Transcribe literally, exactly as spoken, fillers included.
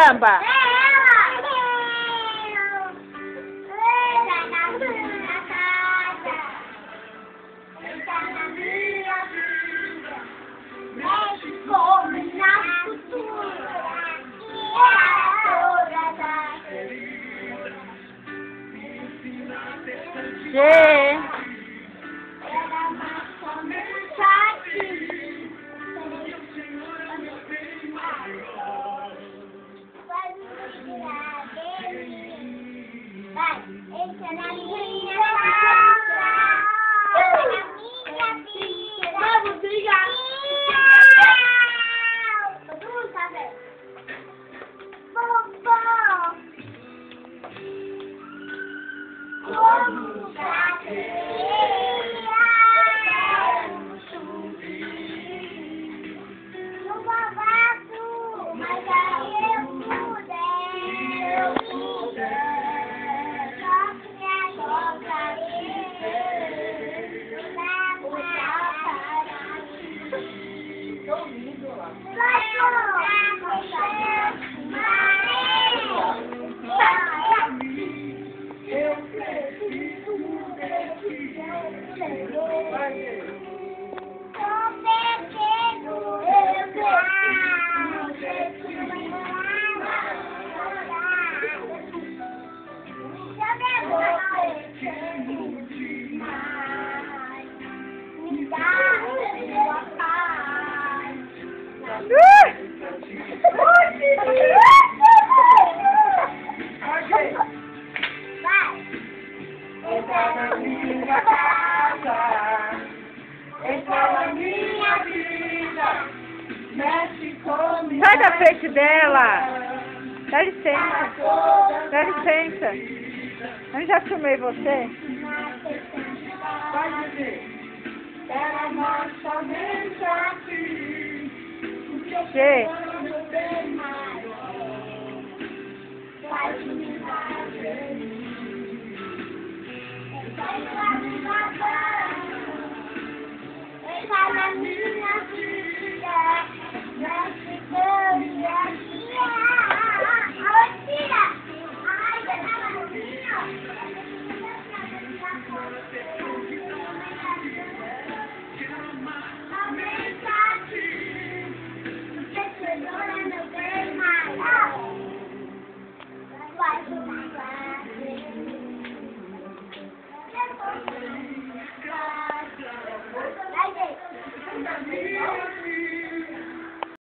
caramba! Gê. Vai, entra na minha casa. Entra na minha vida. Vamos brigar. Todo mundo sabe. Vovó. Como cadeia. No babado. Mas aí eu puder. Eu puder. Entra na minha casa, entra na minha vida, mexe comigo. Sai da frente dela! Dá licença! Dá licença! Eu já filmei você? Vai dizer, era mais somente assim. Gê. Vai me fazer. Entra na minha vida,